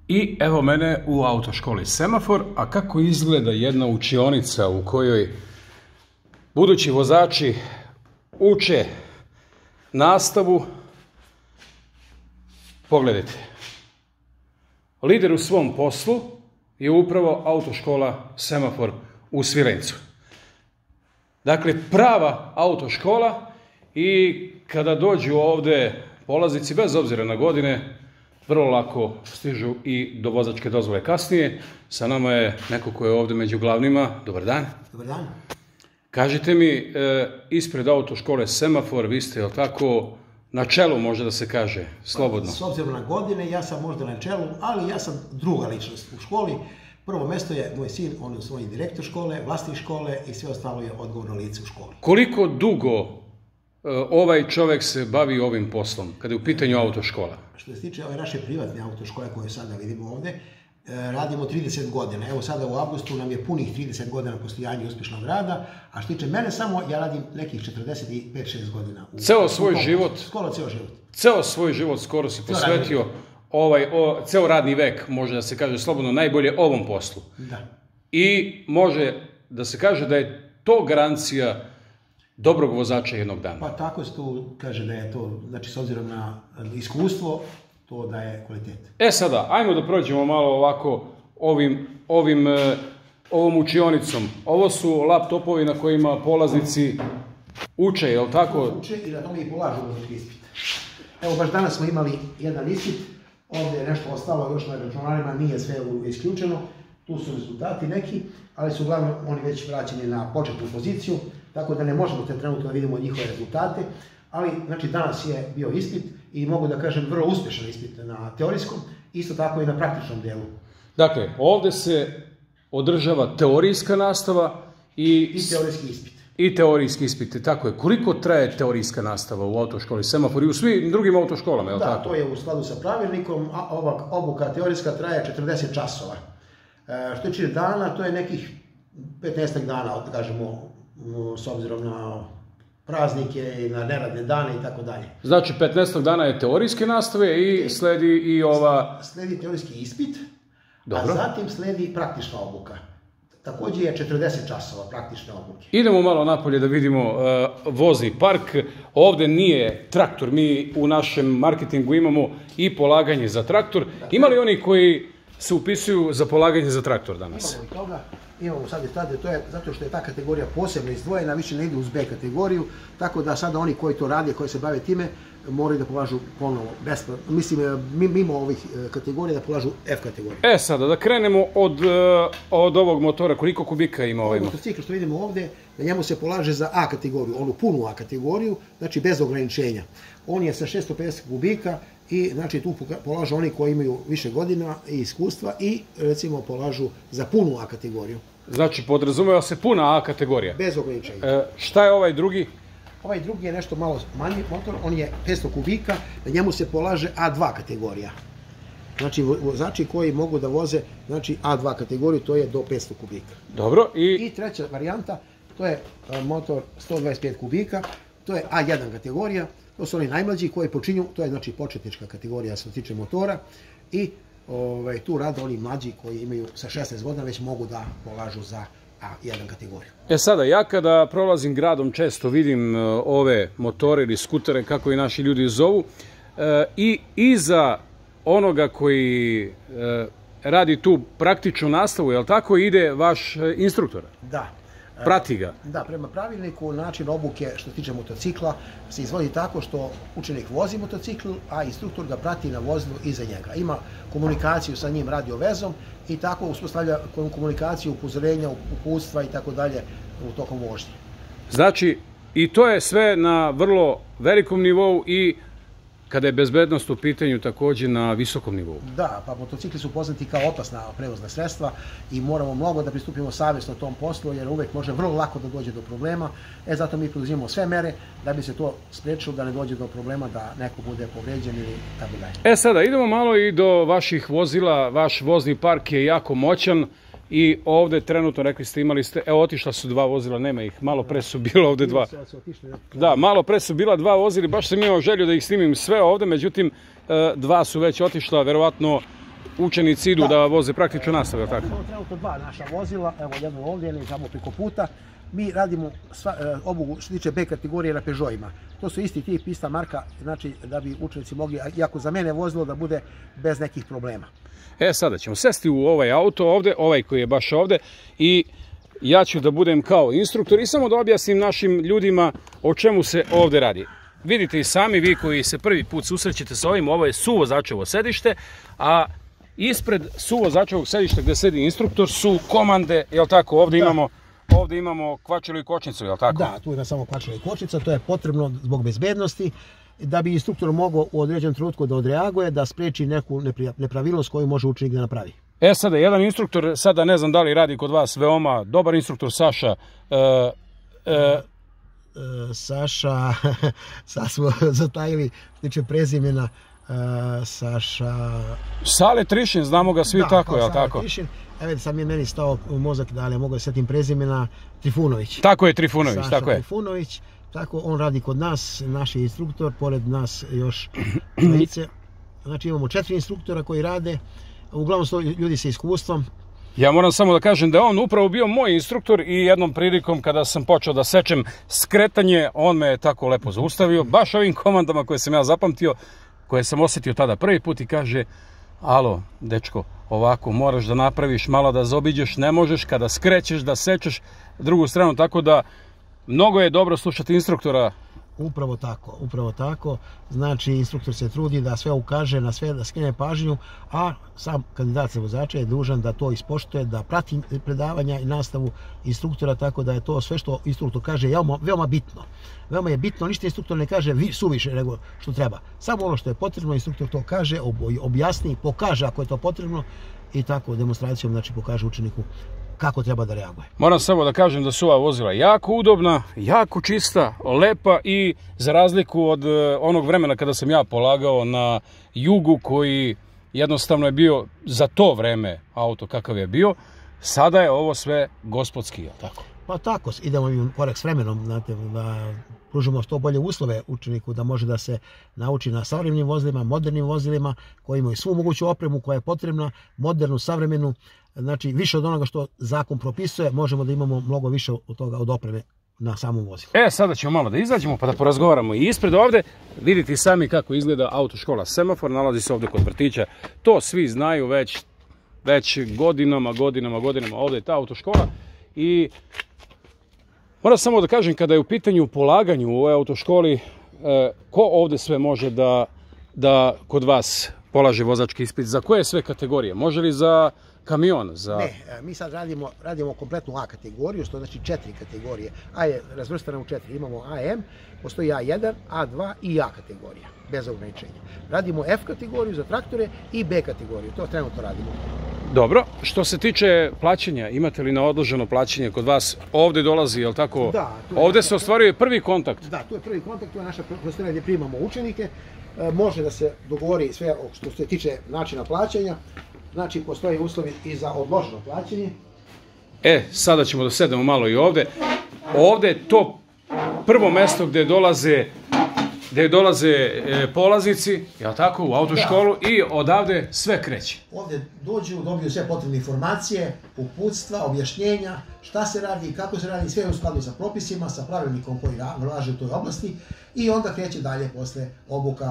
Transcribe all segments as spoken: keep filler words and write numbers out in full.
I evo mene u autoškoli Semafor, a kako izgleda jedna učionica u kojoj budući vozači uče nastavu, pogledajte. Lider u svom poslu je upravo autoškola Semafor u Svilencu. Dakle, prava autoškola i kada dođu ovde polaznici, bez obzira na godine, vrlo lako stižu i do vozačke dozvole kasnije. Sa nama je neko ko je ovde među glavnima. Dobar dan. Dobar dan. Kažite mi, ispred autoškole Semafor, vi ste, jel tako, na čelu, može da se kaže, slobodno? S obzirom na godine, ja sam možda na čelu, ali ja sam druga ličnost u školi. Prvo mesto je moj sin, on je svoj direktor škole, vlasnik škole i sve ostalo je odgovorno lice u školi. Koliko dugo ovaj čovek se bavi ovim poslom, kada je u pitanju autoškola? Što se tiče ove naše privatne autoškole koje sada vidimo ovde, radimo trideset godina. Evo sada u avgustu nam je punih trideset godina postojanja uspješnog rada, a što tiče mene samo, ja radim nekih četrdeset pet šest godina. Ceo svoj život? Skoro ceo život. Ceo svoj život skoro si posvetio, ovaj, o, ceo radni vek, može da se kaže slobodno, najbolje ovom poslu. Da. I može da se kaže da je to garancija dobrog vozača jednog dana. Pa tako se tu kaže da je to, znači s obzirom na iskustvo, to da je kvalitet. E sada, ajmo da prođemo malo ovako ovim, ovim, ovom učionicom. Ovo su laptopovi na kojima polaznici uče, je li tako? Uče i na tome i polažu vozački ispit. Evo, baš danas smo imali jedan ispit, ovdje je nešto ostalo još na računarima, nije sve isključeno, tu su rezultati neki, ali su uglavnom oni već vraćeni na početnu poziciju, tako da ne možemo te trenutno da vidimo njihove rezultate, ali znači danas je bio ispit i mogu da kažem vrlo uspješan ispit na teorijskom, isto tako i na praktičnom delu. Dakle, ovdje se održava teorijska nastava i... I teorijski ispit. I teorijski ispit, tako je. Koliko traje teorijska nastava u autoškoli Semafor i u svim drugim autoškolama, je li tako? Da, to je u skladu sa pravilnikom, a ova obuka teorijska traje četrdeset časova. Što tiče dana, to je nekih petnaest dana, da kažemo, s obzirom na praznike i na neradne dane i tako dalje. Znači, petnaest dana je teorijske nastave i sledi i ova... Sledi teorijski ispit, a zatim sledi praktična obuka. Također je četrdeset časova praktične obuke. Idemo malo napolje da vidimo vozni park. Ovde nije traktor, mi u našem marketingu imamo i polaganje za traktor. Ima li oni koji se upisuju za polaganje za traktor danas? Imamo i toga. Imamo sad i tada, to je zato što je ta kategorija posebno izdvojena, više ne ide uz B kategoriju, tako da sada oni koji to rade, koji se bave time, moraju da polažu ponovo besplatno, mislim, mimo ovih kategorija da polažu F kategoriju. E sada, da krenemo od, od ovog motora, koliko kubika ima ovaj motor? Motocikl što vidimo ovde, na njemu se polaže za A kategoriju, onu punu A kategoriju, znači bez ograničenja. On je sa šesto pedeset kubika i znači tu polažu oni koji imaju više godina i iskustva i recimo polažu za punu A kategoriju. Znači podrazumeva se puna A kategorija? Bez ograničenja. E, šta je ovaj drugi? Ovaj drugi je nešto malo manji motor, on je petsto kubika, na njemu se polaže A dva kategorija. Znači vozači koji mogu da voze znači A dva kategoriju, to je do petsto kubika. Dobro, i... I treća varijanta, to je motor sto dvadeset pet kubika, to je A jedan kategorija, to su oni najmlađi koji počinju, to je znači početnička kategorija što se tiče motora i ovaj, tu rade oni mlađi koji imaju sa šesnaest godina već mogu da polažu za A jedan kategoriju. E sada, ja kada prolazim gradom često vidim ove motore ili skutere, kako i naši ljudi zovu, i iza onoga koji radi tu praktičnu nastavu, je li tako, ide vaš instruktor? Da. Prati ga? Da, prema pravilniku način obuke što se tiče motocikla se izvodi tako što učenik vozi motocikl, a instruktor ga prati na vozilu iza njega. Ima komunikaciju sa njim radio vezom i tako uspostavlja komunikaciju, upozorenja, uputstva i tako dalje u tokom vožnje. Znači, i to je sve na vrlo velikom nivou i kada je bezbednost u pitanju također na visokom nivou. Da, pa motocikli su poznati kao opasna prevozna sredstva i moramo mnogo da pristupimo savjesno tom poslu jer uvek može vrlo lako da dođe do problema. E zato mi preduzimamo sve mere da bi se to spriječilo da ne dođe do problema da neko bude povređen ili tako dalje. E sada, idemo malo i do vaših vozila. Vaš vozni park je jako moćan i ovde trenutno, rekli ste, imali ste, evo otišla su dva vozila, nema ih, malo pre su bila ovde dva. Da, malo pre su bila dva vozila, baš sam imao želju da ih snimim sve ovde, međutim, dva su već otišla, verovatno učenici idu da, da voze praktičnu nastavu, tako? Imamo trenutno dva naša vozila, evo jedno ovdje, jedno tamo preko puta. Mi radimo sva, obuku što se tiče B kategorije na Peugeotima. To su isti tip, ista marka, znači da bi učenici mogli, iako za mene vozilo, da bude bez nekih problema. E, sada ćemo sesti u ovaj auto ovdje, ovaj koji je baš ovdje, i ja ću da budem kao instruktor i samo da objasnim našim ljudima o čemu se ovdje radi. Vidite i sami, vi koji se prvi put susrećete sa ovim, ovo je suvozačevo sedište, a ispred suvozačevog sedišta gdje sedi instruktor su komande, jel tako, ovdje da. imamo Ovdje imamo kvačilu i kočnicu, je li tako? Da, tu ima samo kvačila i kočnica, to je potrebno zbog bezbednosti, da bi instruktor mogao u određenom trenutku da odreaguje, da spreči neku nepravilnost koju može učenik da napravi. E sada, jedan instruktor, sada ne znam da li radi kod vas, veoma dobar instruktor, Saša. E, e, e, Saša, sad smo zatajili, tiče prezimena, e, Saša... Sale Trišin, znamo ga svi, da, tako, je li tako? Trišin. Evo sad mi je meni stao u mozak da li mogu da setim prezimena, Trifunović. Tako je, Trifunović, Saša tako je. Trifunović, tako on radi kod nas, naš je instruktor, pored nas još dvojice. Znači imamo četiri instruktora koji rade, uglavnom su ljudi sa iskustvom. Ja moram samo da kažem da je on upravo bio moj instruktor i jednom prilikom kada sam počeo da sečem skretanje, on me je tako lepo zaustavio, baš ovim komandama koje sam ja zapamtio, koje sam osjetio tada prvi put i kaže: alo, dečko, ovako moraš da napraviš malo da zaobiđeš, ne možeš kada skrećeš da sečeš drugu stranu, tako da mnogo je dobro slušati instruktora. Upravo tako, upravo tako. Znači, instruktor se trudi da sve ukaže, na sve da skrene pažnju, a sam kandidat za vozača je dužan da to ispoštuje, da prati predavanja i nastavu instruktora, tako da je to sve što instruktor kaže veoma, veoma bitno. Veoma je bitno, ništa instruktor ne kaže suviše nego što treba. Samo ono što je potrebno, instruktor to kaže, objasni, pokaže ako je to potrebno i tako demonstracijom, znači, pokaže učeniku kako treba da reaguje. Moram samo da kažem da su ova vozila jako udobna, jako čista, lepa i za razliku od onog vremena kada sam ja polagao na jugu, koji jednostavno je bio za to vreme auto kakav je bio, sada je ovo sve gospodski, je li tako? Pa tako, idemo i korak s vremenom, znate, da pružimo što bolje uslove učeniku da može da se nauči na savremenim vozilima, modernim vozilima koji imaju svu moguću opremu koja je potrebna, modernu, savremenu, znači više od onoga što zakon propisuje, možemo da imamo mnogo više od toga, od opreme na samom vozilu. E, sada ćemo malo da izađemo pa da porazgovaramo i ispred ovde. Vidite sami kako izgleda autoškola Semafor, nalazi se ovde kod vrtića. To svi znaju već, već godinama, godinama, godinama. Ovde je ta autoškola i moram samo da kažem, kada je u pitanju polaganju u ovoj autoškoli, e, ko ovde sve može da, da kod vas polaže vozački ispit? Za koje sve kategorije? Može li za kamion? Za... Ne, mi sad radimo, radimo kompletnu A kategoriju, što znači četiri kategorije. A je razvrstana u četiri. Imamo A M, postoji A jedan, A dva i A kategorija, bez ograničenja. Radimo F kategoriju za traktore i B kategoriju, to trenutno radimo. Dobro, što se tiče plaćanja, imate li na odloženo plaćanje kod vas? Ovde dolazi, je li tako? Da. Ovde se ostvaruje prvi kontakt? Da, tu je prvi kontakt, tu je naša prostorija gdje primamo učenike. E, može da se dogovori sve što se tiče načina plaćanja. Znači, postoje uslovi i za odloženo plaćanje. E, sada ćemo da sedemo malo i ovde. Ovde je to prvo mesto gde dolaze, gde dolaze e, polaznici, jel tako, u autoškolu, da. I odavde sve kreće. Ovde dođu, dobiju sve potrebne informacije, uputstva, objašnjenja, šta se radi, kako se radi, sve u skladu sa propisima, sa pravilnikom koji važi u toj oblasti i onda kreće dalje posle obuka,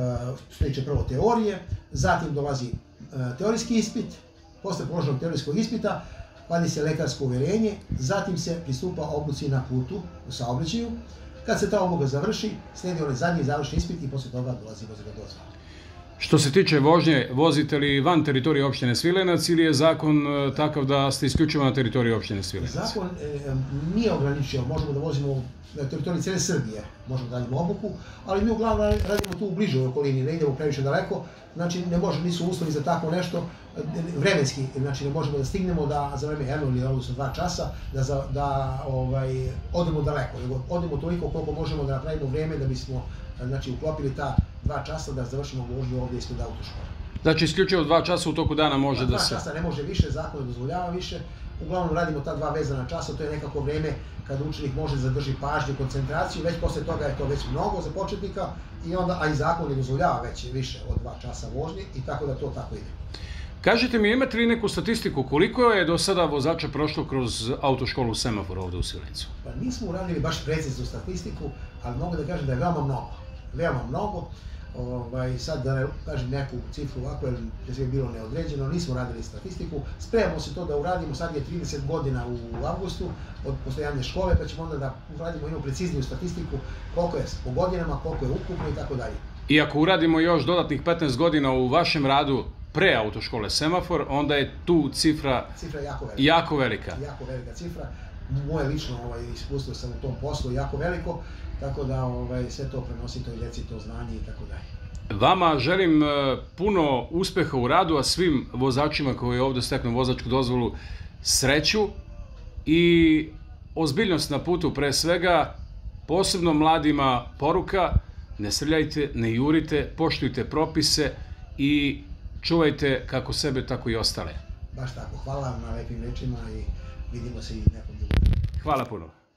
što tiče prvo teorije, zatim dolazi teorijski ispit, posle položenog teorijskog ispita vadi se lekarsko uverenje, zatim se pristupa obuci na putu u saobraćaju. Kad se ta obuka završi, slijedi onaj zadnji završni ispit i posle toga dolazi vozila dozvola. Što se tiče vožnje, vozite li van teritorije opštine Svilenac ili je zakon takav da ste isključivo na teritoriji opštine Svilenac? Zakon e, nije ograničio, možemo da vozimo na teritoriji cijele Srbije, možemo da radimo obuku, ali mi uglavnom radimo tu u bližoj okolini, ne idemo previše daleko, znači ne može, nisu uslovi za tako nešto, vremenski, znači ne možemo da stignemo da za vreme jednog ili odnosno dva časa da, za, da ovaj, odemo daleko, nego odemo toliko koliko možemo da napravimo vreme da bismo znači, uklopili ta dva časa da završimo vožnju ovdje ispred autoškole. Znači isključivo dva časa u toku dana može da se... Dva časa ne može više, zakon ne dozvoljava više. Uglavnom radimo ta dva vezana časa, to je nekako vreme kada učenik može zadrži pažnju, koncentraciju, već posle toga je to već mnogo za početnika, i onda, a i zakon ne dozvoljava već više od dva časa vožnje i tako da to tako ide. Kažite mi, imate li neku statistiku koliko je do sada vozača prošlo kroz autoškolu Semafor ovde u Svilajncu? Pa nismo uradili baš preciznu statistiku, ali mogu da kažem da je veoma mnogo. Veoma mnogo. Ovaj, sad da ne kažem neku cifru ovako, jer je sve bilo neodređeno, nismo radili statistiku. Spremamo se to da uradimo, sad je trideset godina u avgustu od postojanja škole, pa ćemo onda da uradimo jednu precizniju statistiku koliko je po godinama, koliko je ukupno i tako dalje. I ako uradimo još dodatnih petnaest godina u vašem radu pre autoškole Semafor, onda je tu cifra, cifra jako velika. Jako velika. Jako velika cifra. Moje lično ovaj, iskustvo sam u tom poslu jako veliko, tako da ovaj, sve to prenosi toj djeci, to znanje i tako dalje. Vama želim puno uspeha u radu, a svim vozačima koji ovde steknu vozačku dozvolu sreću i ozbiljnost na putu pre svega, posebno mladima poruka, ne srljajte, ne jurite, poštujte propise i čuvajte kako sebe, tako i ostale. Baš tako. Hvala vam na lepim rečima i vidimo se i nekom drugom. Hvala puno.